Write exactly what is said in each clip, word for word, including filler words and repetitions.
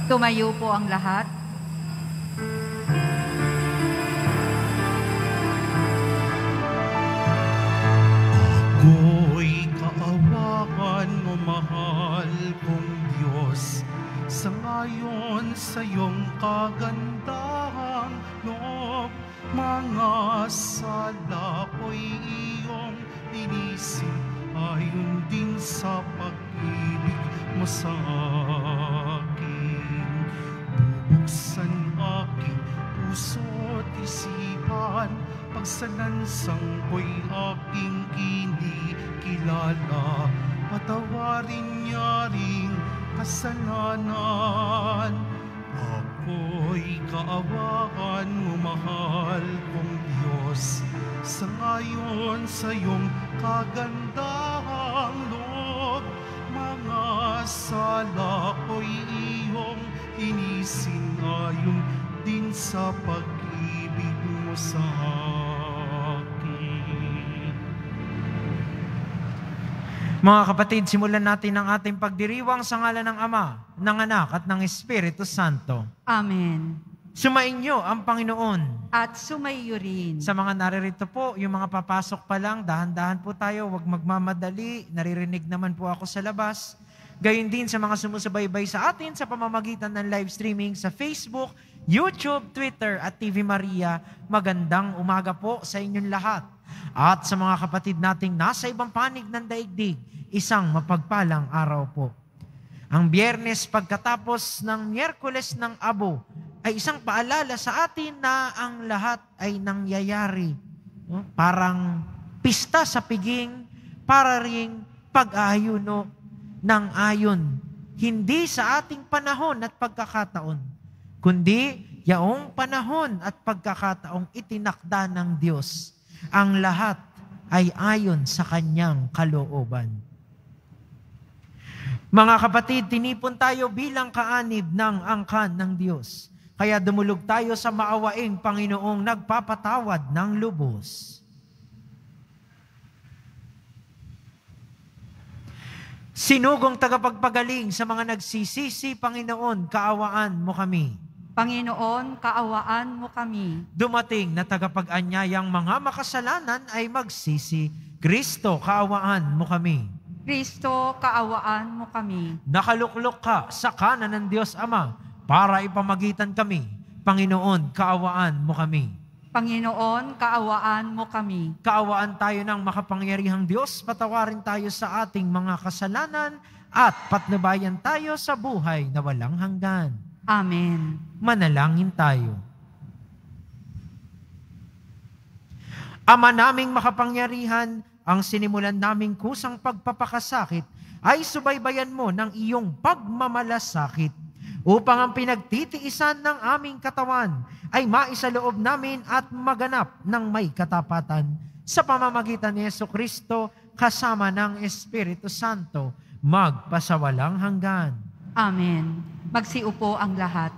Tumayo po ang lahat. Ako'y kaawakan mo, mahal kong Diyos, sa ngayon sa iyong kagandahang loob. Mga sala ko'y iyong linisin, ayon din sa pag-ibig mo sa akin. Bubuksan aking puso't isipan, pagsalansang ko'y aking kinikilala. Patawarin niya ring kasalanan. Ako'y kaawakan mo, mahal kong Diyos, sa ngayon sa iyong kagandahang loob. Mga sala ko'y iyong linisin, ayon din sa pag-ibig mo sa akin. Mga kapatid, simulan natin ang ating pagdiriwang sa ngalan ng Ama, ng Anak at ng Espiritu Santo. Amen. Sumainyo ang Panginoon. At sumaiyo rin. Sa mga naririto po, yung mga papasok pa lang, dahan-dahan po tayo, huwag magmamadali. Naririnig naman po ako sa labas. Gayon din sa mga sumusubaybay sa atin sa pamamagitan ng live streaming sa Facebook, YouTube, Twitter at T V Maria. Magandang umaga po sa inyong lahat. At sa mga kapatid nating nasa ibang panig ng daigdig, isang mapagpalang araw po. Ang Biyernes pagkatapos ng Miyerkules ng Abo ay isang paalala sa atin na ang lahat ay nangyayari. No? Parang pista sa piging, para ring pag-aayuno ng ayon. Hindi sa ating panahon at pagkakataon, kundi yaong panahon at pagkakataong itinakda ng Diyos. Ang lahat ay ayon sa kanyang kalooban. Mga kapatid, tinipon tayo bilang kaanib ng angkan ng Diyos. Kaya dumulog tayo sa maawaing Panginoong nagpapatawad ng lubos. Sinugong tagapagpagaling sa mga nagsisisi, Panginoon, kaawaan mo kami. Panginoon, kaawaan mo kami. Dumating na tagapag-anyayang mga makasalanan ay magsisi. Kristo, kaawaan mo kami. Kristo, kaawaan mo kami. Nakaluklok ka sa kanan ng Diyos Ama para ipamagitan kami. Panginoon, kaawaan mo kami. Panginoon, kaawaan mo kami. Kaawaan tayo ng makapangyarihang Diyos, patawarin tayo sa ating mga kasalanan at patnubayan tayo sa buhay na walang hanggan. Amen. Manalangin tayo. Ama naming makapangyarihan, ang sinimulan naming kusang pagpapakasakit ay subaybayan mo ng iyong pagmamalasakit upang ang pinagtitiisan ng aming katawan ay maisaloob namin at maganap ng may katapatan sa pamamagitan ni Jesucristo kasama ng Espiritu Santo magpasawalang hanggan. Amen. Magsiupo ang lahat.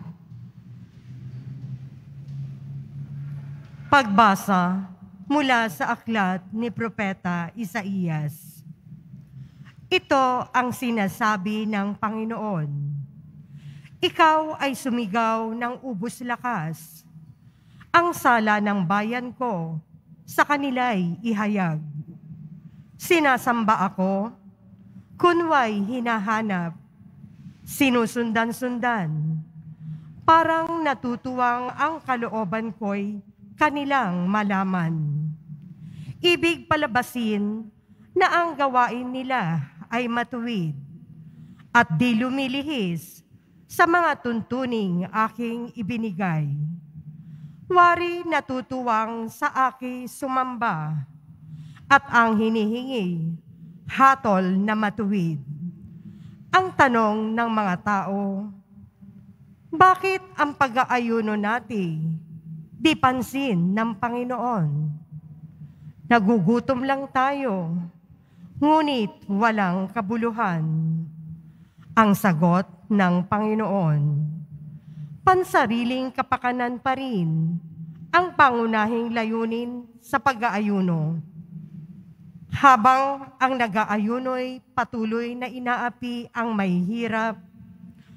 Pagbasa mula sa aklat ni Propeta Isaías. Ito ang sinasabi ng Panginoon. Ikaw ay sumigaw ng ubos lakas. Ang sala ng bayan ko sa kanila'y ihayag. Sinasamba ako, kunway hinahanap. Sinusundan-sundan, parang natutuwang ang kalooban ko'y kanilang malaman. Ibig palabasin na ang gawain nila ay matuwid at di lumilihis sa mga tuntuning aking ibinigay. Wari natutuwang sa aki sumamba at ang hinihingi, hatol na matuwid. Ang tanong ng mga tao, bakit ang pag-aayuno natin di pansin ng Panginoon? Nagugutom lang tayo, ngunit walang kabuluhan. Ang sagot ng Panginoon, pansariling kapakanan pa rin ang pangunahing layunin sa pag-aayuno. Habang ang nag-aayuno'y patuloy na inaapi ang may hirap,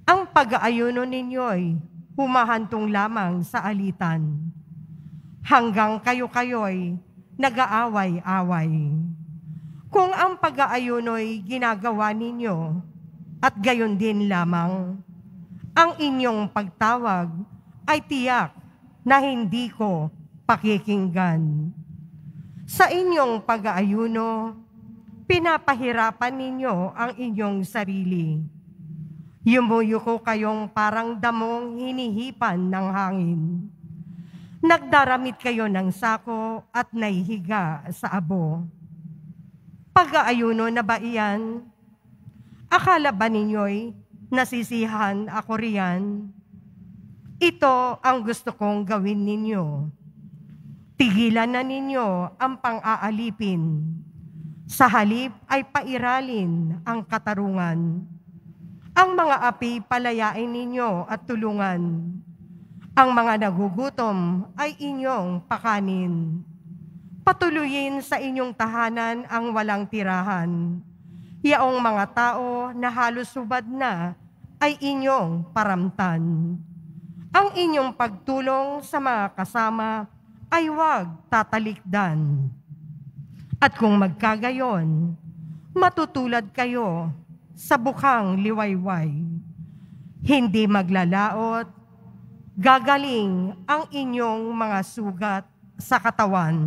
Ang pag-aayuno ninyo'y humahantong lamang sa alitan, hanggang kayo-kayo'y nag-aaway-away. Kung ang pag-aayuno'y ginagawa ninyo, at gayon din lamang, ang inyong pagtawag ay tiyak na hindi ko pakikinggan. Sa inyong pag-aayuno, pinapahirapan ninyo ang inyong sarili. Yumuyuko kayong parang damong hinihipan ng hangin. Nagdaramit kayo ng sako at nahihiga sa abo. Pag-aayuno na ba iyan? Akala ba ninyo'y nasisihan ako riyan? Ito ang gusto kong gawin ninyo. Tigilan na ninyo ang pang-aalipin. Sa halip ay pairalin ang katarungan. Ang mga api palayain ninyo at tulungan. Ang mga nagugutom ay inyong pakanin. Patuloyin sa inyong tahanan ang walang tirahan. Yaong mga tao na halos subad na ay inyong paramtan. Ang inyong pagtulong sa mga kasama ay huwag tatalikdan. At kung magkagayon, matutulad kayo sa bukang liwayway. Hindi maglalaot, gagaling ang inyong mga sugat sa katawan.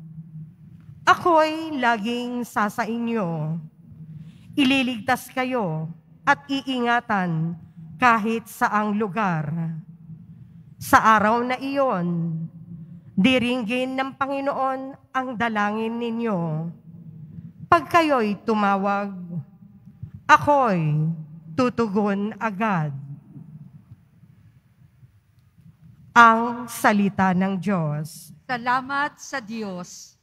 Ako'y laging sasa inyo. Ililigtas kayo at iingatan kahit saang lugar. Sa araw na iyon, diringgin ng Panginoon ang dalangin ninyo. Pag kayo'y tumawag, ako'y tutugon agad. Ang salita ng Diyos. Salamat sa Diyos.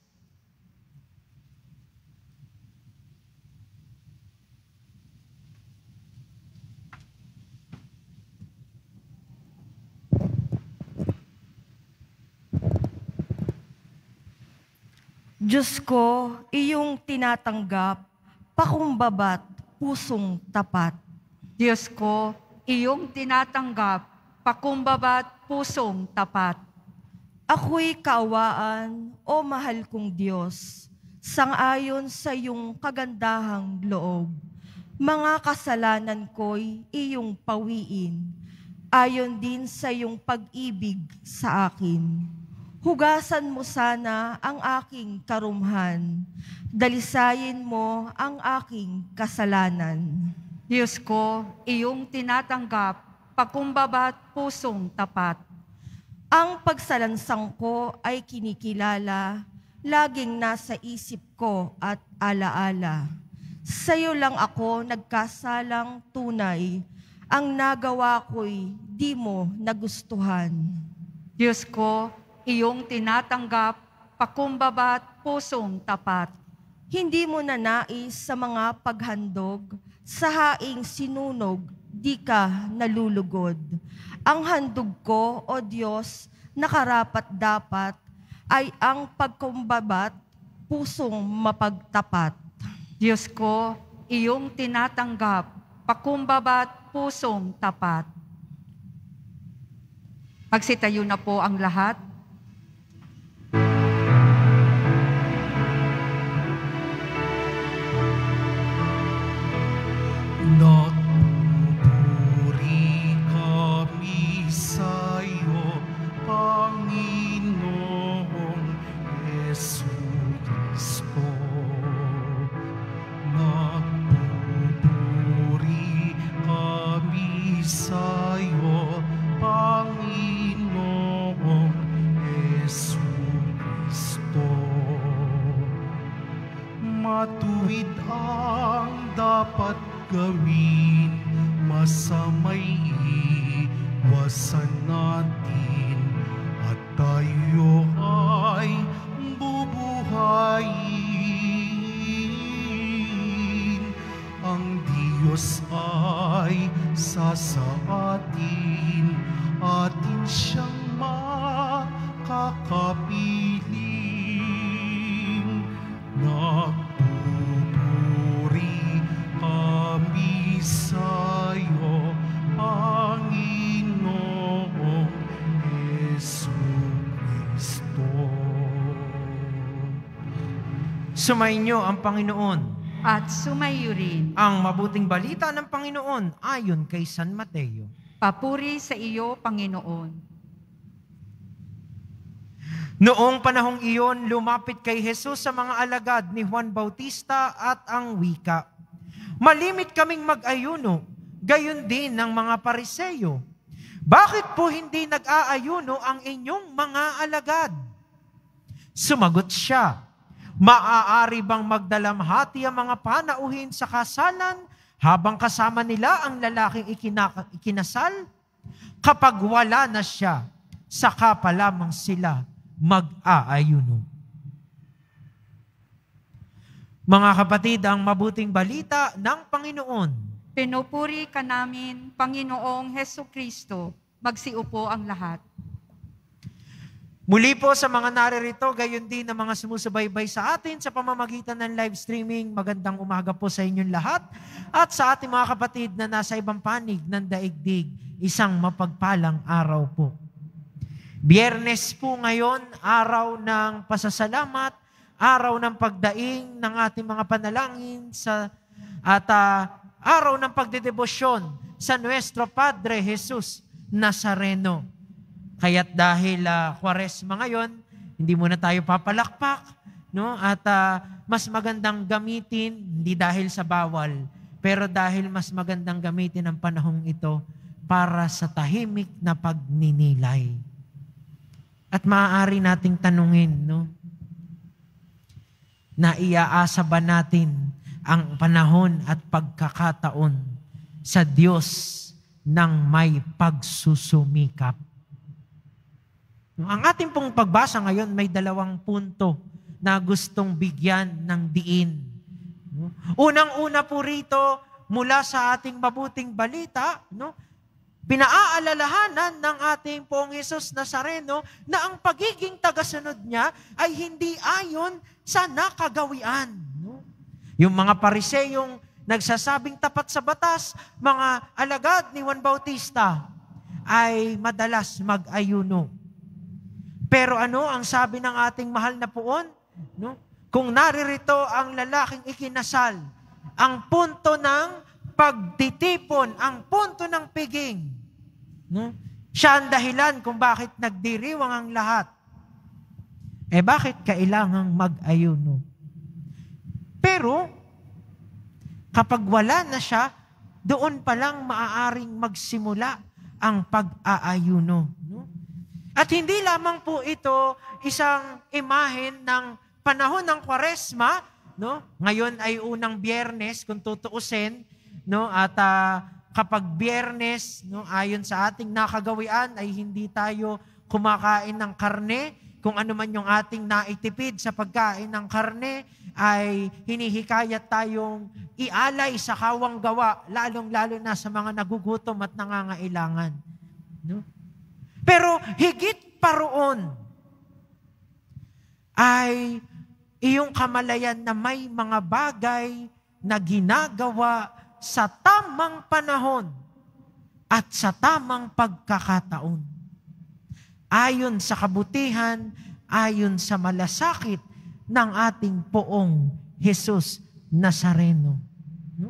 Diyos ko, iyong tinatanggap, pakumbabat, pusong tapat. Diyos ko, iyong tinatanggap, pakumbabat, pusong tapat. Ako'y kaawaan, o mahal kong Diyos, sangayon sa iyong kagandahang loob. Mga kasalanan ko'y iyong pawiin, ayon din sa iyong pag-ibig sa akin. Hugasan mo sana ang aking karumhan, dalisayin mo ang aking kasalanan. Diyos ko, iyong tinatanggap, pakumbabat, pusong tapat. Ang pagsalansang ko ay kinikilala, laging nasa isip ko at alaala. Sa'yo lang ako nagkasalang tunay, ang nagawa ko'y di mo nagustuhan. Diyos ko, iyong tinatanggap, pakumbabat, pusong tapat. Hindi mo na nais sa mga paghandog, sa haing sinunog, di ka nalulugod. Ang handog ko, O Diyos, nakarapat-dapat, ay ang pagkumbabat, pusong mapagtapat. Diyos ko, iyong tinatanggap, pakumbabat, pusong tapat. Magsitayo na po ang lahat. Nagpupuri kami sa'yo, Panginoong Jesucristo. Nagpupuri kami sa'yo, Panginoong Jesucristo. Matuwid ang dapat gawin, masamay iwasan natin, at tayo ay bubuhayin. Ang Diyos ay sasa atin, atin siyang makakapiling. Nagpupuri kami sa'yo, Sumainyo ang Panginoon. At sumayo rin. Ang mabuting balita ng Panginoon ayon kay San Mateo. Papuri sa iyo, Panginoon. Noong panahong iyon, lumapit kay Jesus sa mga alagad ni Juan Bautista at ang wika, "Malimit kaming mag-ayuno, gayon din ng mga Pariseyo. Bakit po hindi nag-aayuno ang inyong mga alagad?" Sumagot siya, "Maaari bang magdalamhati ang mga panauhin sa kasalan habang kasama nila ang lalaking ikina- ikinasal? Kapag wala na siya, saka pa lamang sila mag-aayuno." Mga kapatid, ang mabuting balita ng Panginoon. Pinupuri ka namin, Panginoong Heso Kristo. Magsiupo ang lahat. Muli po sa mga naririto, gayon din ang mga sumusubaybay sa atin sa pamamagitan ng live streaming. Magandang umaga po sa inyong lahat at sa ating mga kapatid na nasa ibang panig ng daigdig. Isang mapagpalang araw po. Biyernes po ngayon, araw ng pasasalamat, araw ng pagdaing ng ating mga panalangin sa, at uh, araw ng pagdedebosyon sa Nuestro Padre Jesus Nazareno. Kaya't dahil uh, Kwaresma ngayon, hindi muna tayo papalakpak, no? At uh, mas magandang gamitin, hindi dahil sa bawal, pero dahil mas magandang gamitin ang panahong ito para sa tahimik na pagninilay. At maaari nating tanungin, no? Na iaasa ba natin ang panahon at pagkakataon sa Diyos ng may pagsusumikap? Ang ating pong pagbasa ngayon may dalawang punto na gustong bigyan ng diin. Unang-una po rito, mula sa ating mabuting balita, no? Pinaaalalahanan ng ating Poong Jesus Nazareno na ang pagiging tagasunod niya ay hindi ayon sa nakagawian. No? Yung mga Pariseyong nagsasabing tapat sa batas, mga alagad ni Juan Bautista, ay madalas mag-ayuno. Pero ano ang sabi ng ating mahal na Poon? No? Kung naririto ang lalaking ikinasal, ang punto ng pagtitipon, ang punto ng piging, no? Siya ang dahilan kung bakit nagdiriwang ang lahat. Eh bakit kailangang mag-ayuno? Pero, kapag wala na siya, doon pa lang maaaring magsimula ang pag-aayuno. No? At hindi lamang po ito isang imahen ng panahon ng Kwaresma, no? Ngayon ay unang Biyernes kung tutuusin, no? At uh, kapag Biyernes, no, ayon sa ating nakagawian ay hindi tayo kumakain ng karne. Kung ano man yung ating naitipid sa pagkain ng karne, ay hinihikayat tayong ialay sa kawang gawa, lalong-lalo na sa mga nagugutom at nangangailangan. No? Pero higit pa roon ay iyong kamalayan na may mga bagay na ginagawa sa tamang panahon at sa tamang pagkakataon. Ayon sa kabutihan, ayon sa malasakit ng ating Poong Jesus Nazareno. No?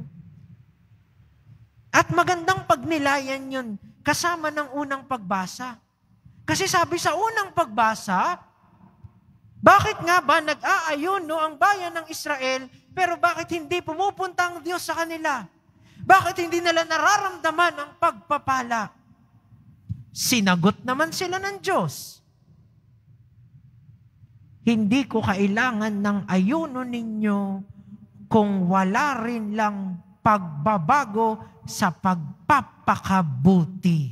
At magandang pagnilayan yun kasama ng unang pagbasa. Kasi sabi sa unang pagbasa, bakit nga ba nag-aayuno ang bayan ng Israel, pero bakit hindi pumupunta ang Diyos sa kanila? Bakit hindi nila nararamdaman ang pagpapala? Sinagot naman sila ng Diyos. Hindi ko kailangan ng ayuno ninyo kung wala rin lang pagbabago sa pagpapakabuti.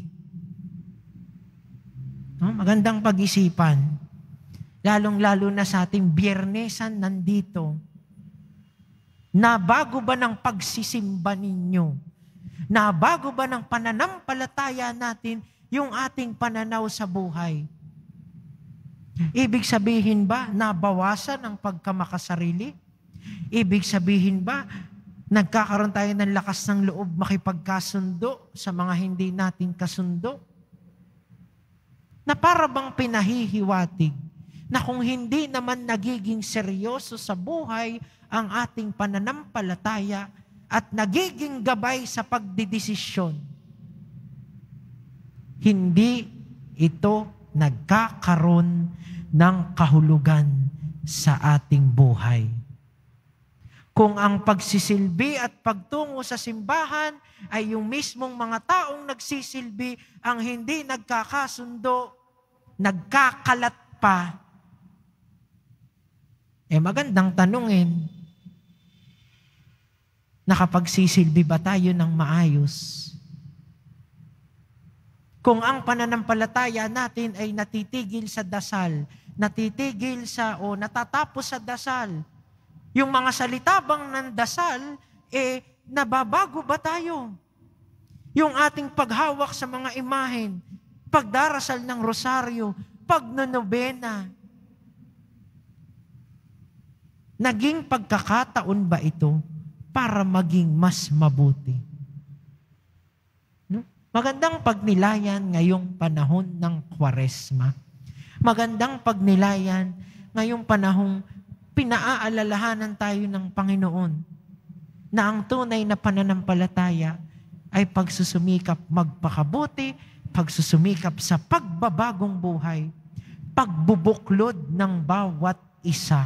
No? Magandang pag-isipan. Lalong-lalo na sa ating Biyernesan nandito. Nabago ba ng pagsisimba ninyo? Nabago ba ng pananampalataya natin yung ating pananaw sa buhay? Ibig sabihin ba, nabawasan ang pagkamakasarili? Ibig sabihin ba, nagkakaroon tayo ng lakas ng loob makipagkasundo sa mga hindi natin kasundo? Na para bang pinahihiwatig, na kung hindi naman nagiging seryoso sa buhay ang ating pananampalataya at nagiging gabay sa pagdidesisyon, hindi ito nagkakaroon ng kahulugan sa ating buhay. Kung ang pagsisilbi at pagtungo sa simbahan ay yung mismong mga taong nagsisilbi ang hindi nagkakasundo, nagkakalat pa, eh magandang tanungin, nakapagsisilbi ba tayo ng maayos? Kung ang pananampalataya natin ay natitigil sa dasal, natitigil sa o natatapos sa dasal, yung mga salita bang ng dasal, eh nababago ba tayo? Yung ating paghawak sa mga imahen, pagdarasal ng rosaryo, pagnonobena, naging pagkakataon ba ito para maging mas mabuti? No? Magandang pagnilayan ngayong panahon ng Kwaresma. Magandang pagnilayan ngayong panahong pinaaalalahanan tayo ng Panginoon na ang tunay na pananampalataya ay pagsusumikap magpakabuti, pagsusumikap sa pagbabagong buhay, pagbubuklod ng bawat isa.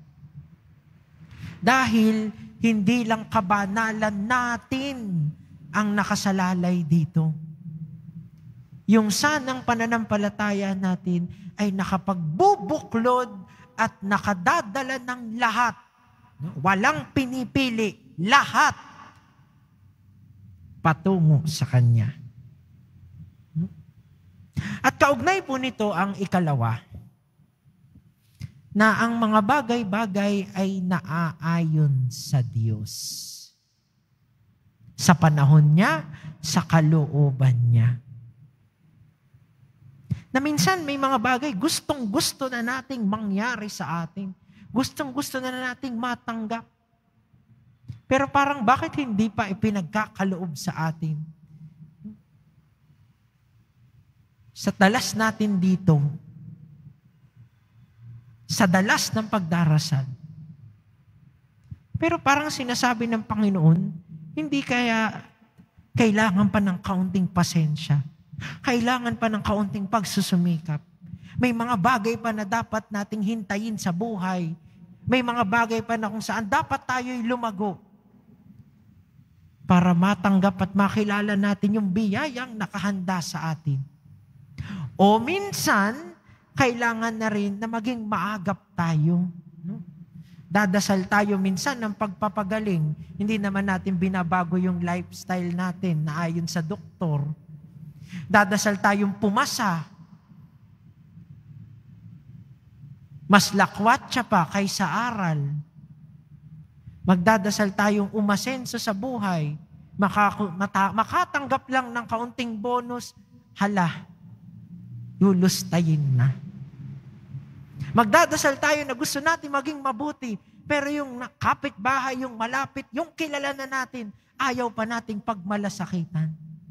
Dahil hindi lang kabanalan natin ang nakasalalay dito. Yung sanang pananampalataya natin ay nakapagbubuklod at nakadadala ng lahat. Walang pinipili, lahat patungo sa Kanya. At kaugnay po nito ang ikalawa, na ang mga bagay-bagay ay naaayon sa Diyos. Sa panahon niya, sa kalooban niya. Na minsan may mga bagay gustong-gusto na nating mangyari sa atin. Gustong-gusto na nating matanggap. Pero parang bakit hindi pa ipinagkakaloob sa atin? Sa dalas natin dito, sa dalas ng pagdarasal. Pero parang sinasabi ng Panginoon, hindi kaya kailangan pa ng kaunting pasensya. Kailangan pa ng kaunting pagsusumikap. May mga bagay pa na dapat nating hintayin sa buhay. May mga bagay pa na kung saan dapat tayo'y lumago para matanggap at makilala natin yung biyayang nakahanda sa atin. O minsan, kailangan na rin na maging maagap tayo. No? Dadasal tayo minsan ng pagpapagaling. Hindi naman natin binabago yung lifestyle natin na ayon sa doktor. Dadasal tayong pumasa. Mas lakwatsa pa kaysa aral. Magdadasal tayong umasenso sa buhay. Makaku- mata- makatanggap lang ng kaunting bonus, hala, lulustayin na. Magdadasal tayo na gusto natin maging mabuti, pero yung kapitbahay, yung malapit, yung kilala na natin, ayaw pa nating pagmalasakitan.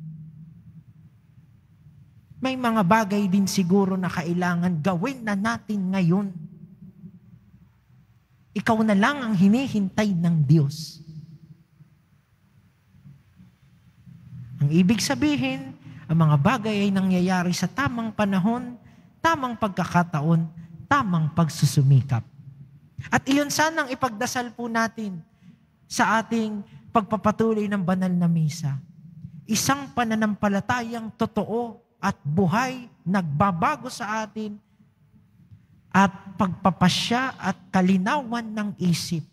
May mga bagay din siguro na kailangan gawin na natin ngayon. Ikaw na lang ang hinihintay ng Diyos. Ang ibig sabihin, ang mga bagay ay nangyayari sa tamang panahon, tamang pagkakataon, tamang pagsusumikap. At iyon sanang ipagdasal po natin sa ating pagpapatuloy ng banal na misa. Isang pananampalatayang totoo at buhay, nagbabago sa atin, at pagpapasya at kalinawan ng isip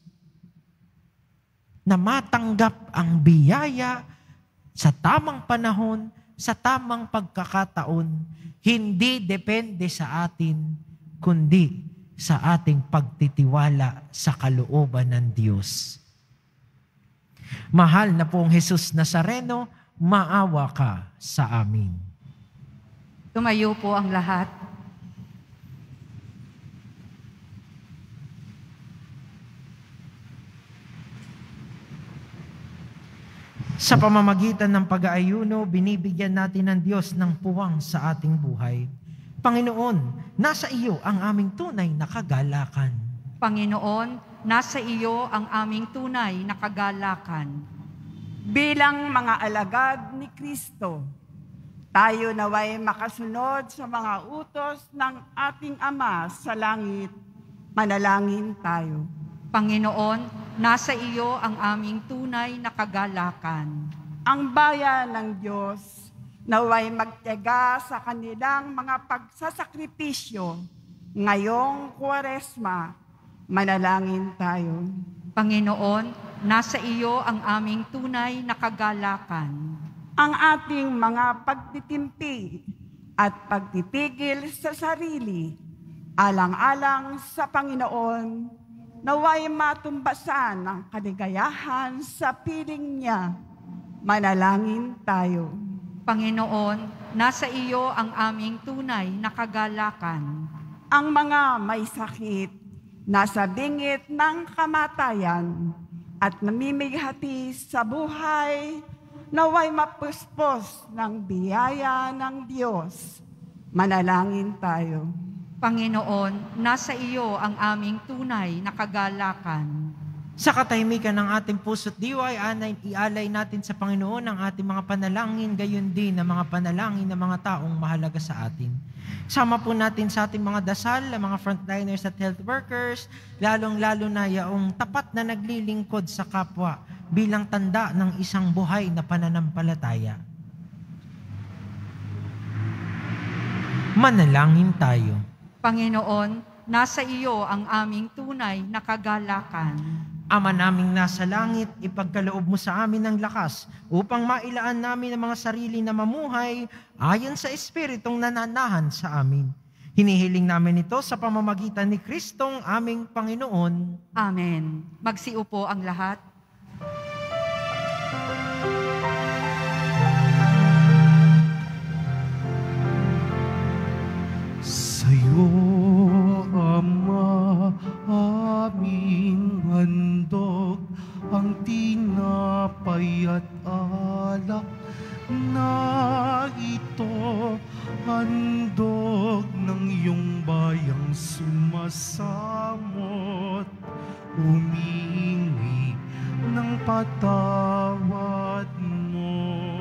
na matanggap ang biyaya sa tamang panahon, sa tamang pagkakataon, hindi depende sa atin, kundi sa ating pagtitiwala sa kalooban ng Diyos. Mahal na pong Jesus Nazareno, maawa ka sa amin. Tumayo po ang lahat. Sa pamamagitan ng pag-aayuno, binibigyan natin ng Diyos ng puwang sa ating buhay. Panginoon, nasa iyo ang aming tunay na kagalakan. Panginoon, nasa iyo ang aming tunay na kagalakan. Bilang mga alagad ni Kristo, tayo naway makasunod sa mga utos ng ating Ama sa langit. Manalangin tayo. Panginoon, nasa iyo ang aming tunay na kagalakan. Ang bayan ng Diyos naway magtiyaga sa kanilang mga pagsasakripisyo ngayong Kwaresma. Manalangin tayo. Panginoon, nasa iyo ang aming tunay na kagalakan. Ang ating mga pagtitimpi at pagpipigil sa sarili, alang-alang sa Panginoon, naway matumbasan ang kaligayahan sa piling niya. Manalangin tayo. Panginoon, nasa iyo ang aming tunay na kagalakan. Ang mga may sakit, nasa bingit ng kamatayan, at namimighati sa buhay, naway mapuspos ng biyaya ng Diyos. Manalangin tayo. Panginoon, nasa iyo ang aming tunay na kagalakan. Sa katahimikan ng ating puso't diwa ay anay, ialay natin sa Panginoon ang ating mga panalangin, gayon din ang mga panalangin ng mga taong mahalaga sa atin. Sama po natin sa ating mga dasal, ang mga frontliners at health workers, lalong-lalo na yaong tapat na naglilingkod sa kapwa bilang tanda ng isang buhay na pananampalataya. Manalangin tayo. Panginoon, nasa iyo ang aming tunay na kagalakan. Ama naming nasa langit, ipagkaloob mo sa amin ng lakas upang mailaan namin ang mga sarili na mamuhay ayon sa Espiritong nananahan sa amin. Hinihiling namin ito sa pamamagitan ni Kristong aming Panginoon. Amen. Magsiupo ang lahat. Sa'yo, Ama, aming handog ang tinapay at alak na ito, handog ng iyong bayang sumasamot, humingi ng patawad mo.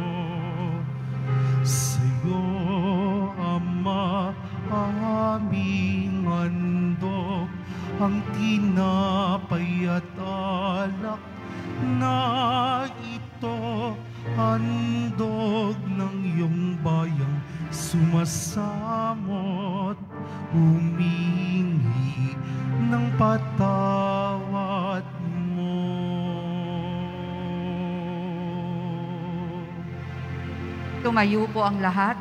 Sa'yo, Ama, aming handog ang tinapay at alak na ito, handog ng iyong bayang sumasamot, humingi ng patawad mo. Tumayo po ang lahat.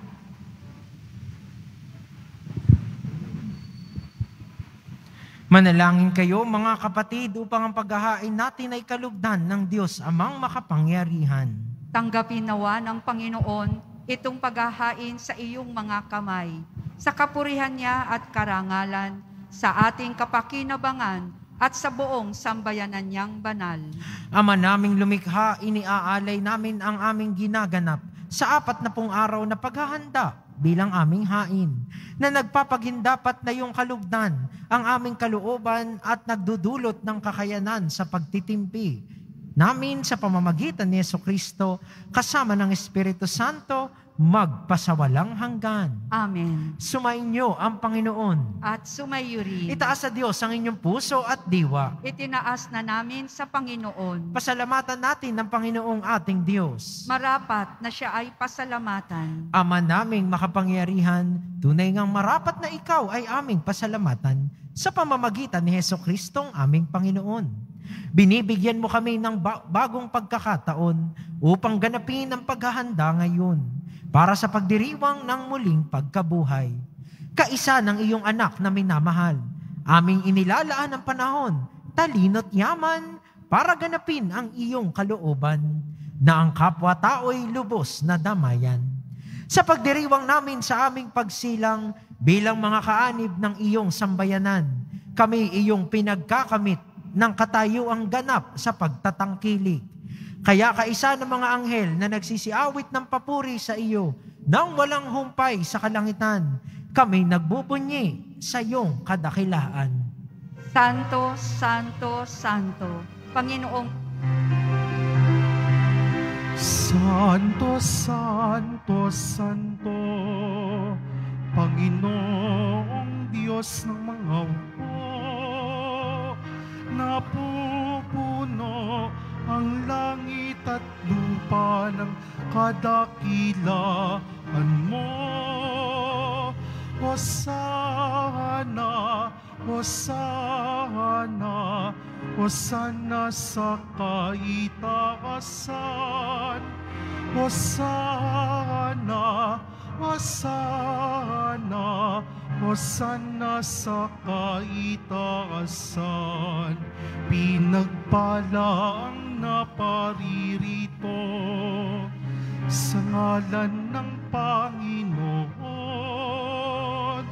Manalangin kayo mga kapatid upang ang paghahain natin ay kalugdan ng Diyos amang makapangyarihan. Tanggapin nawa ng Panginoon itong paghahain sa iyong mga kamay, sa kapurihan niya at karangalan, sa ating kapakinabangan at sa buong sambayanan niyang banal. Ama naming lumikha, iniaalay namin ang aming ginaganap sa apat na pung araw na paghahanda bilang aming hain, na nagpapaghindapat na iyong kalugdan ang aming kalooban at nagdudulot ng kakayanan sa pagtitimpi namin sa pamamagitan ni Jesucristo kasama ng Espiritu Santo magpasawalang hanggan. Amen. Sumainyo ang Panginoon. At sumayo rin. Itaas sa Diyos ang inyong puso at diwa. Itinaas na namin sa Panginoon. Pasalamatan natin ng Panginoong ating Diyos. Marapat na siya ay pasalamatan. Ama naming makapangyarihan, tunay ngang marapat na ikaw ay aming pasalamatan sa pamamagitan ni Jesucristong aming Panginoon. Binibigyan mo kami ng ba- bagong pagkakataon upang ganapin ang paghahanda ngayon para sa pagdiriwang ng muling pagkabuhay. Kaisa ng iyong anak na minamahal, aming inilalaan ang panahon, talino't yaman para ganapin ang iyong kalooban na ang kapwa-tao'y lubos na damayan. Sa pagdiriwang namin sa aming pagsilang bilang mga kaanib ng iyong sambayanan, kami iyong pinagkakamit ng katayuang ganap sa pagtatangkilik. Kaya kaisa ng mga anghel na nagsisiawit ng papuri sa iyo, nang walang humpay sa kalangitan, kami nagbubunyi sa iyong kadakilaan. Santo, Santo, Santo, Panginoong Santo, Santo, Santo, Panginoong Diyos ng mga hukbo, napupuno ang langit at lupa ng kadakilaan mo. Hosana, Hosana, Hosana sa kaitaasan. Hosana, Hosana, Hosana sa kaitaasan. Pinagpala ang naparirito sa ngalan ng Panginoon.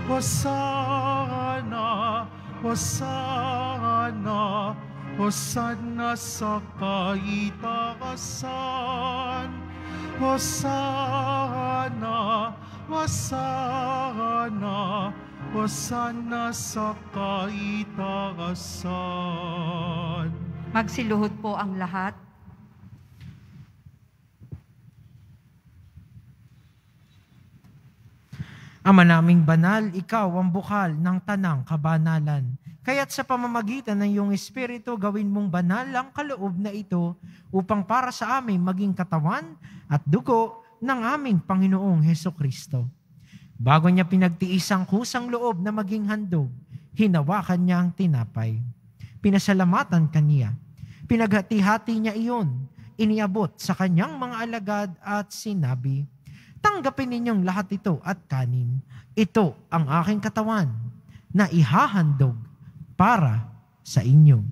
Hosana, Hosana, Hosana sa kaitaasan. Hosana, Hosana, Hosana sa kaitaasan. magsiluhod po ang lahat. Ama naming banal, ikaw ang bukal ng tanang kabanalan. Kaya't sa pamamagitan ng iyong Espiritu, gawin mong banal ang kaloob na ito upang para sa amin maging katawan at dugo ng aming Panginoong Hesukristo. Bago niya pinagtiis ang kusang loob na maging handog, hinawakan niya ang tinapay. Pinasalamatan kaniya. Pinaghati-hati niya iyon. Iniabot sa kanyang mga alagad at sinabi, tanggapin ninyong lahat ito at kanin. Ito ang aking katawan na ihahandog para sa inyo.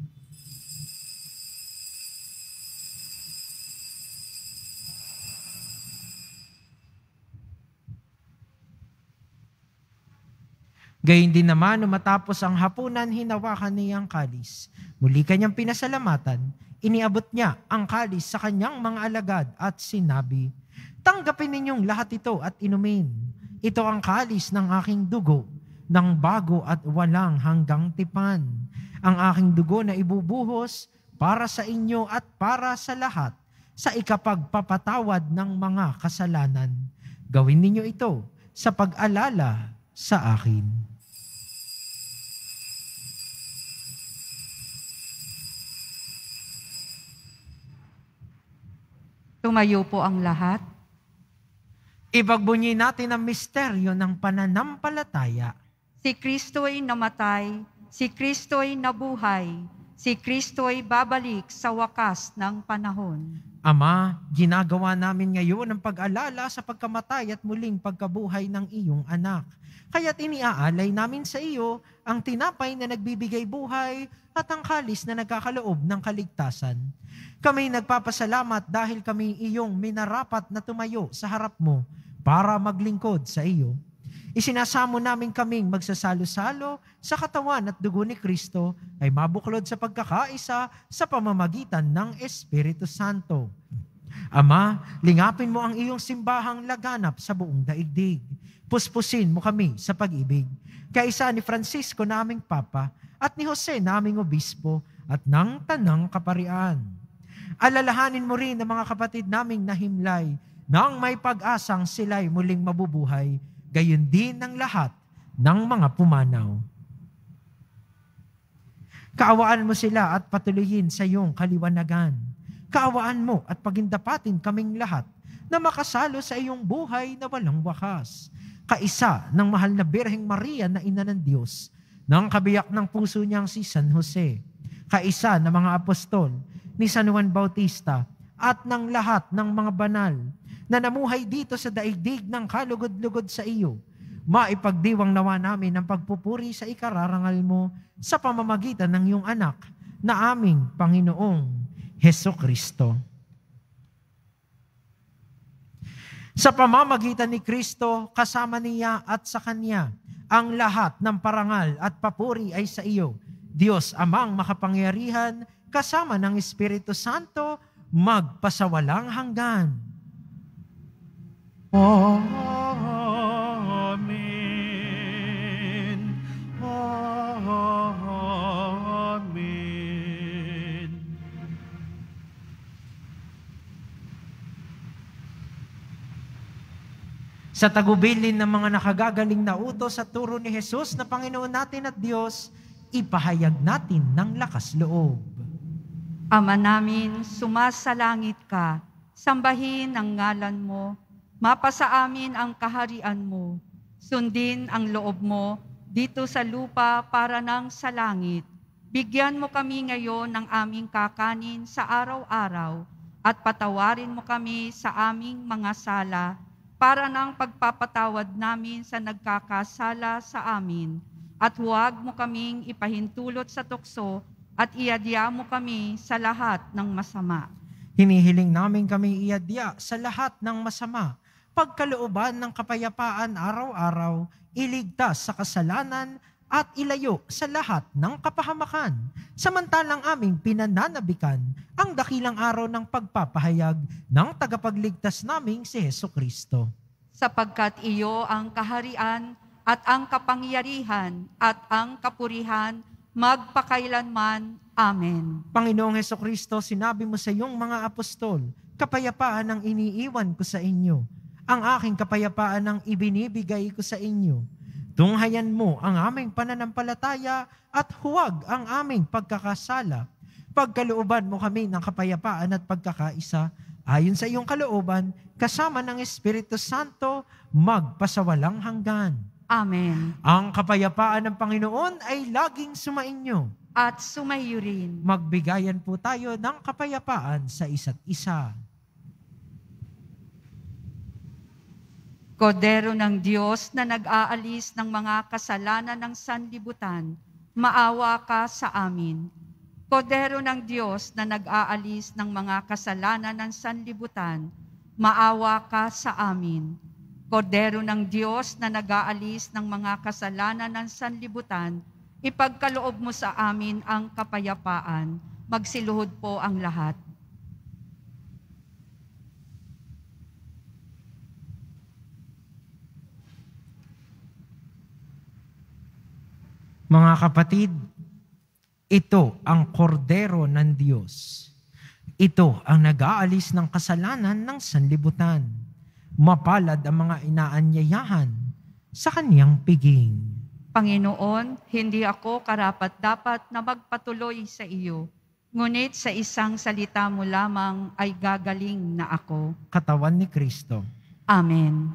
Gayun din naman, nung matapos ang hapunan, hinawakan niya ang kalis. Muli kanyang pinasalamatan, iniabot niya ang kalis sa kanyang mga alagad at sinabi, tanggapin ninyong lahat ito at inumin. Ito ang kalis ng aking dugo, ng bago at walang hanggang tipan. Ang aking dugo na ibubuhos para sa inyo at para sa lahat sa ikapagpapatawad ng mga kasalanan. Gawin ninyo ito sa pag-alala sa akin. Tumayo po ang lahat. Ipagbunyi natin ang misteryo ng pananampalataya. Si Kristo ay namatay, si Kristo ay nabuhay, si Kristo ay babalik sa wakas ng panahon. Ama, ginagawa namin ngayon ang pag-alala sa pagkamatay at muling pagkabuhay ng iyong anak. Kaya't iniaalay namin sa iyo ang tinapay na nagbibigay buhay at ang kalis na nagkakaloob ng kaligtasan. Kami nagpapasalamat dahil kami iyong minarapat na tumayo sa harap mo para maglingkod sa iyo. Isinasamo namin kaming magsasalo-salo sa katawan at dugo ni Kristo ay mabuklod sa pagkakaisa sa pamamagitan ng Espiritu Santo. Ama, lingapin mo ang iyong simbahang laganap sa buong daigdig. Puspusin mo kami sa pag-ibig. Kaisa ni Francisco naming Papa at ni Jose naming Obispo at ng Tanang Kaparian. Alalahanin mo rin ang mga kapatid naming nahimlay nang may pag-asang sila'y muling mabubuhay, gayon din ng lahat ng mga pumanaw. Kaawaan mo sila at patuloyin sa iyong kaliwanagan. Kaawaan mo at pagindapatin kaming lahat na makasalo sa iyong buhay na walang wakas. Kaisa ng mahal na Birheng Maria na Ina ng Diyos, ng kabiyak ng puso niyang si San Jose, kaisa ng mga apostol, ni San Juan Bautista, at ng lahat ng mga banal na namuhay dito sa daigdig ng kalugod-lugod sa iyo, maipagdiwang nawa namin ang pagpupuri sa ikararangal mo sa pamamagitan ng iyong anak na aming Panginoong Hesukristo. Sa pamamagitan ni Kristo, kasama niya at sa Kanya, ang lahat ng parangal at papuri ay sa iyo, Diyos Amang makapangyarihan, kasama ng Espiritu Santo, magpasawalang hanggan. Amen. Amen. Sa tagubilin ng mga nakagagaling na utos at turo ni Jesus na Panginoon natin at Diyos, ipahayag natin ng lakas loob. Ama namin, sumasalangit ka, sambahin ang ngalan mo, mapasa amin ang kaharian mo, sundin ang loob mo dito sa lupa para nang sa langit. Bigyan mo kami ngayon ng aming kakanin sa araw-araw at patawarin mo kami sa aming mga sala para nang pagpapatawad namin sa nagkakasala sa amin. At huwag mo kaming ipahintulot sa tukso at iadya mo kami sa lahat ng masama. Hinihiling namin kami iadya sa lahat ng masama, pagkalooban ng kapayapaan araw-araw, iligtas sa kasalanan at ilayo sa lahat ng kapahamakan. Samantalang aming pinananabikan ang dakilang araw ng pagpapahayag ng tagapagligtas naming si Hesukristo. Sapagkat iyo ang kaharian at ang kapangyarihan at ang kapurihan magpakailanman. Amen. Panginoong Hesukristo, sinabi mo sa iyong mga apostol, kapayapaan ang iniiwan ko sa inyo. Ang aking kapayapaan ang ibinibigay ko sa inyo. Tunghayan mo ang aming pananampalataya at huwag ang aming pagkakasala. Pagkalooban mo kami ng kapayapaan at pagkakaisa, ayon sa iyong kalooban, kasama ng Espiritu Santo, magpasawalang hanggan. Amen. Ang kapayapaan ng Panginoon ay laging sumainyo. At sumayo rin. Magbigayan po tayo ng kapayapaan sa isa't isa. Kordero ng Diyos na nag-aalis ng mga kasalanan ng sanlibutan, maawa ka sa amin. Kordero ng Diyos na nag-aalis ng mga kasalanan ng sanlibutan, maawa ka sa amin. Kordero ng Diyos na nag-aalis ng mga kasalanan ng sanlibutan, ipagkaloob mo sa amin ang kapayapaan. Magsiluhod po ang lahat. Mga kapatid, ito ang kordero ng Diyos. Ito ang nag-aalis ng kasalanan ng sanlibutan. Mapalad ang mga inaanyayahan sa kaniyang piging. Panginoon, hindi ako karapat-dapat na magpatuloy sa iyo, ngunit sa isang salita mo lamang ay gagaling na ako. Katawan ni Kristo. Amen.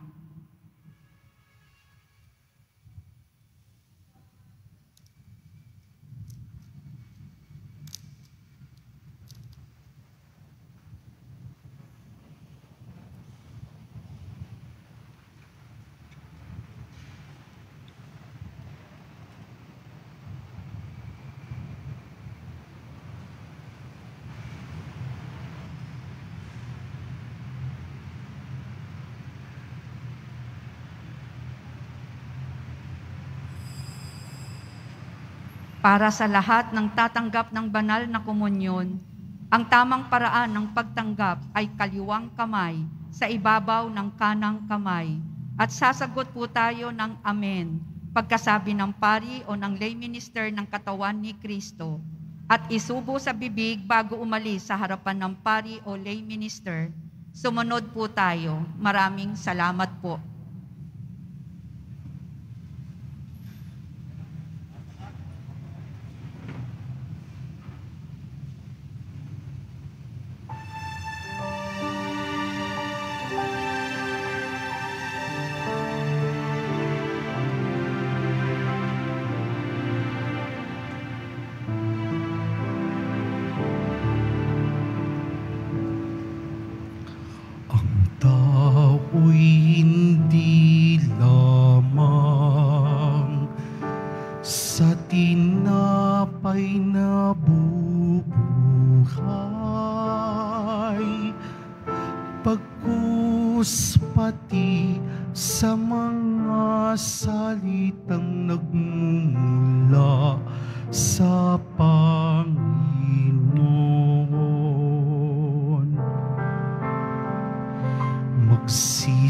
Para sa lahat ng tatanggap ng banal na komunyon, ang tamang paraan ng pagtanggap ay kaliwang kamay sa ibabaw ng kanang kamay. At sasagot po tayo ng Amen pagkasabi ng pari o ng lay minister ng katawan ni Kristo. At isubo sa bibig bago umalis sa harapan ng pari o lay minister. Sumunod po tayo. Maraming salamat po.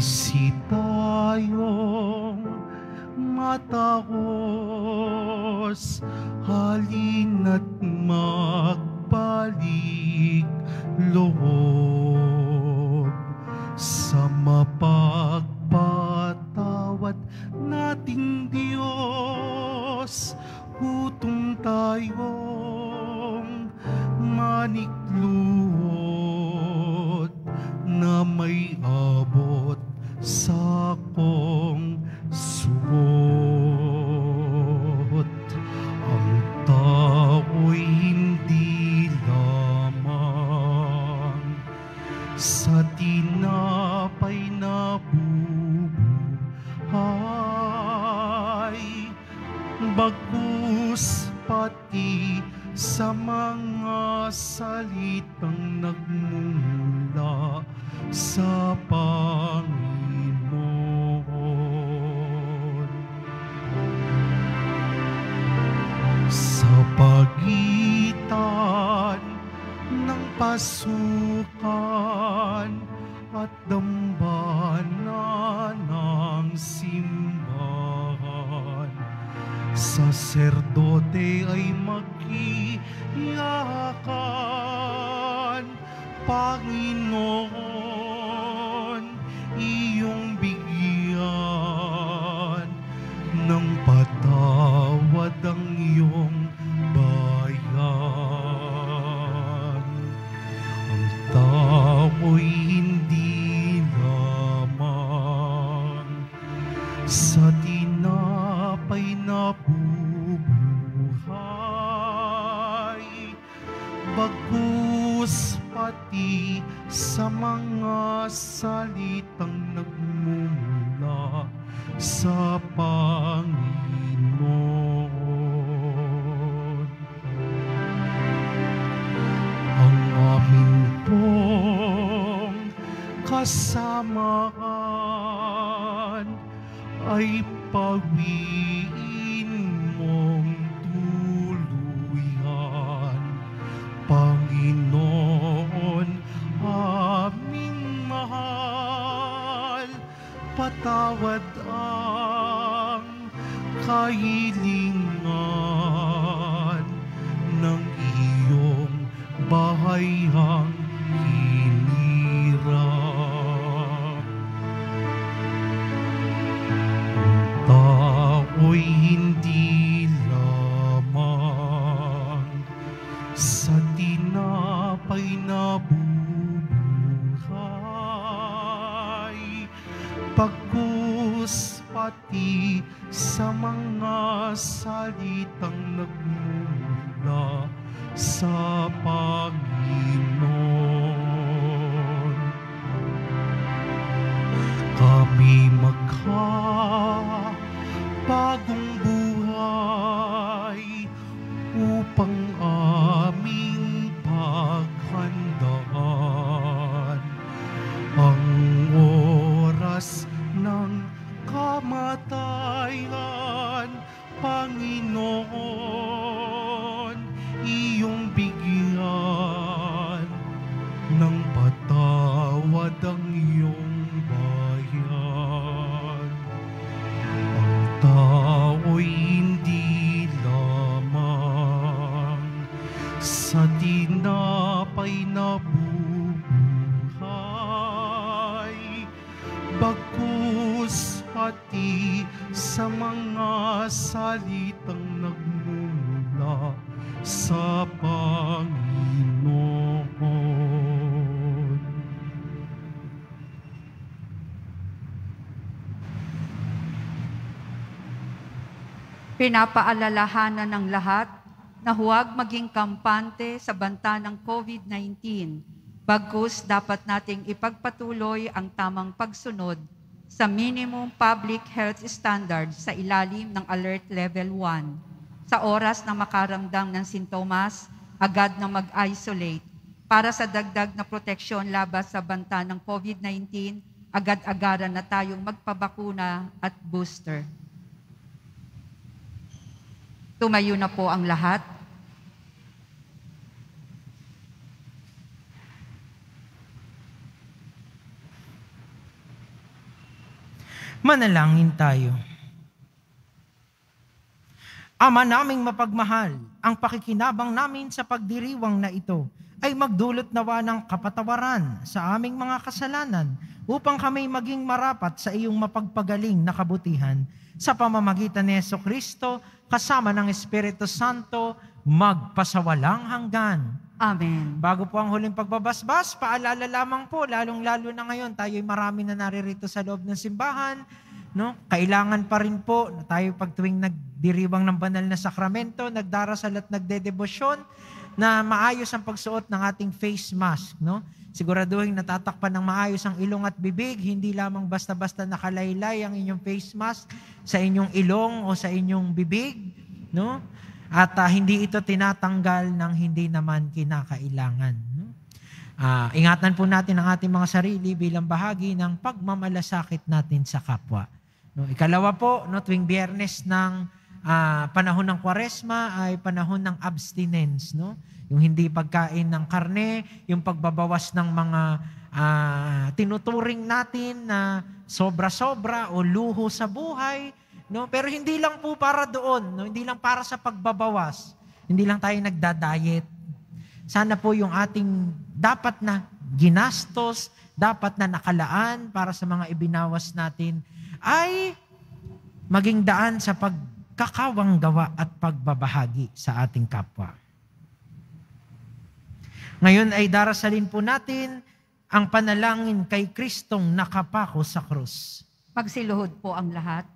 Bisitayong mataos, halina't magbalik loob sa mapagpatawad nating Diyos. Hutong tayong manikluhod na may abot sa kong suot. Ang tao'y hindi lamang sa tinapay na bubuhay, bagkus pati sa mga salitang nagmumula sa Panginoon. Sa pagitan ng pasukan at dambana ng simbahan, saserdote ay magkiyakan. Panginoon, iyong bigyan ng patawad ang iyong bayan. Ang tao'y hindi lamang sa tinapay na bubuhay, bagkus pati sa mga salitang nagmumula sa Panginoon. Ang amin pong kasamaan ay pawiin mong tuluyan. Panginoon, aming mahal, patawad ang kahilingan ng iyong bahayang hinirang. Ang tao'y hindi lamang sa tinapay na bubuhay, bagkus pati sa mga salitang nagmumula sa Panginoon. Kami magka bagong buhay upang aming paghandaan ang oras ng kamatayan. Panginoon, iyong bigyan ng patawad ang iyong bayan. Ang tao'y hindi lamang sa tinapay na bubuhay, bagkus pati sa mga salitang nagmumula sa Panginoon. Pinapaalalahanan ng lahat na huwag maging kampante sa banta ng COVID nineteen. Bagkus dapat nating ipagpatuloy ang tamang pagsunod sa minimum public health standards sa ilalim ng Alert Level one. Sa oras na makaramdam ng sintomas, agad na mag-isolate. Para sa dagdag na proteksyon laban sa banta ng COVID nineteen, agad-agaran na tayong magpabakuna at booster. Tumayo na po ang lahat. Manalangin tayo. Ama naming mapagmahal, ang pakikinabang namin sa pagdiriwang na ito ay magdulot nawa ng kapatawaran sa aming mga kasalanan upang kami maging marapat sa iyong mapagpagaling na kabutihan sa pamamagitan ni Jesucristo kasama ng Espiritu Santo magpasawalang hanggan. Amen. Bago po ang huling pagbabasbas, paalala lamang po, lalong-lalo na ngayon, tayo'y marami na naririto sa loob ng simbahan. No? Kailangan pa rin po na tayo pag tuwing nagdiriwang ng banal na sakramento, nagdarasal at nagdedebosyon, na maayos ang pagsuot ng ating face mask. No? Siguraduhin natatakpan ng maayos ang ilong at bibig, hindi lamang basta-basta nakalaylay ang inyong face mask sa inyong ilong o sa inyong bibig. No? At uh, hindi ito tinatanggal ng hindi naman kinakailangan. No? Uh, ingatan po natin ang ating mga sarili bilang bahagi ng pagmamalasakit natin sa kapwa. No? Ikalawa po, no, tuwing Biyernes ng uh, panahon ng Kwaresma ay panahon ng abstinence. No? Yung hindi pagkain ng karne, yung pagbabawas ng mga uh, tinuturing natin na sobra-sobra o luho sa buhay. No? Pero hindi lang po para doon, no? Hindi lang para sa pagbabawas. Hindi lang tayo nagda-diet. Sana po yung ating dapat na ginastos, dapat na nakalaan para sa mga ibinawas natin ay maging daan sa pagkakawang gawa at pagbabahagi sa ating kapwa. Ngayon ay darasalin po natin ang panalangin kay Kristong nakapako sa krus. Magsiluhod po ang lahat.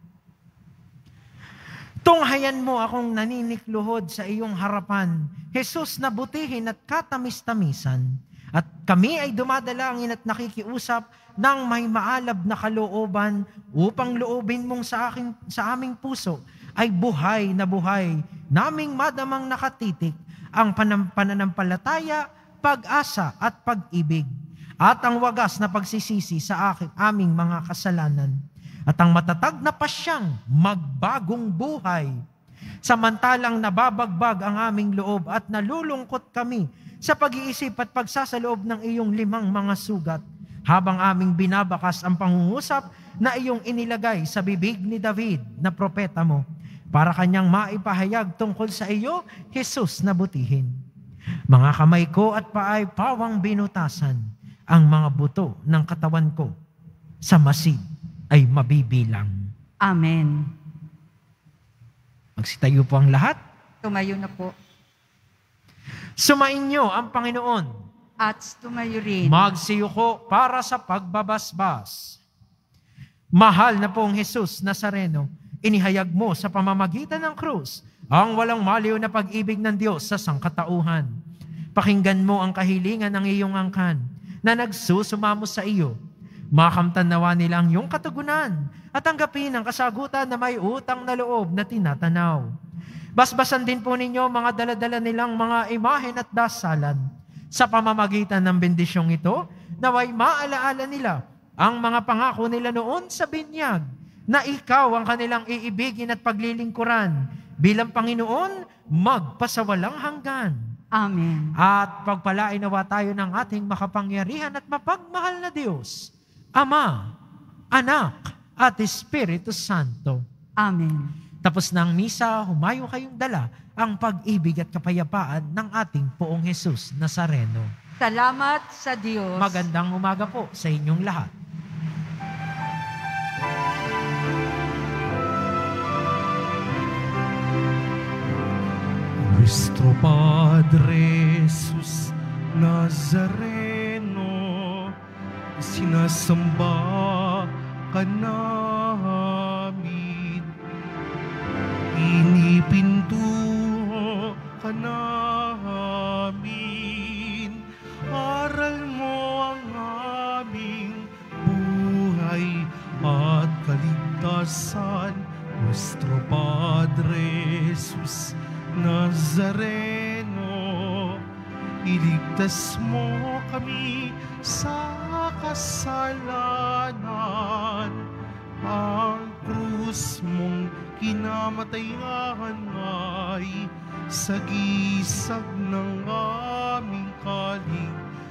Tunghayan mo akong naninikluhod sa iyong harapan, Jesus na butihin at katamis-tamisan. At kami ay dumadalangin at nakikiusap ng may maalab na kalooban upang loobin mong sa, aking, sa aming puso ay buhay na buhay, naming madamang nakatitik ang panam, pananampalataya, pag-asa at pag-ibig, at ang wagas na pagsisisi sa aking, aming mga kasalanan. At ang matatag na pasyang magbagong buhay. Samantalang nababagbag ang aming loob at nalulungkot kami sa pag-iisip at pagsasaloob ng iyong limang mga sugat, habang aming binabakas ang pangungusap na iyong inilagay sa bibig ni David na propeta mo, para kanyang maipahayag tungkol sa iyo, Jesus na butihin. Mga kamay ko at paay pawang binutasan, ang mga buto ng katawan ko sa masid ay mabibilang. Amen. Magsitayo po ang lahat. Tumayo na po. Sumainyo ang Panginoon. At tumayo rin. Magsiyuko para sa pagbabasbas. Mahal na pong Jesus Nazareno, inihayag mo sa pamamagitan ng krus ang walang maliw na pag-ibig ng Diyos sa sangkatauhan. Pakinggan mo ang kahilingan ng iyong angkan na nagsusumamo sa iyo. Makamtan nawa nila ang iyong katugunan at tanggapin ang kasagutan na may utang na loob na tinatanaw. Basbasan din po ninyo mga daladala nilang mga imahen at dasalan. Sa pamamagitan ng bendisyong ito, naway maalaala nila ang mga pangako nila noon sa binyag, na ikaw ang kanilang iibigin at paglilingkuran bilang Panginoon magpasawalang hanggan. Amen. At pagpalain nawa tayo ng ating makapangyarihan at mapagmahal na Diyos, Ama, Anak, at Espiritu Santo. Amen. Tapos ng misa, humayo kayong dala ang pag-ibig at kapayapaan ng ating Poong Jesus Nazareno. Salamat sa Diyos. Magandang umaga po sa inyong lahat. Nuestro Padre Jesus Nazareno, sinasamba ka namin, inipintuho ka namin, aral mo ang aming buhay at kaligtasan. Nuestro Padre Jesus Nazareno, iligtas mo kami sa kasalanan. Ang krus mong kinamatayan ay sagisag ng aming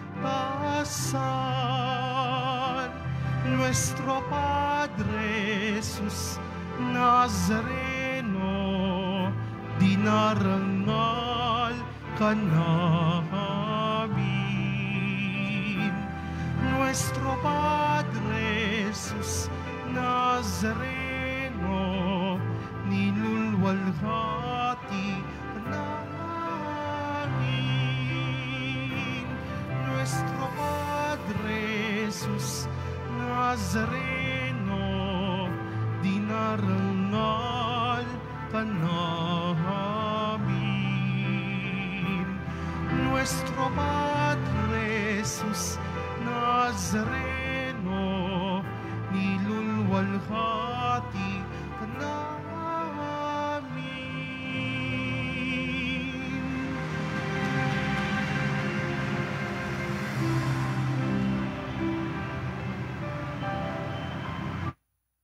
kaligtasan. Nuestro Padre Jesus Nazareno, dinarangal ka namin. Nuestro Padre Jesus Nazareno, nilulwalhati ka namin. Nuestro Padre Jesus Nazareno, dinarangal ka namin. Nuestro Padre Jesus Nazareno, nilulwalhati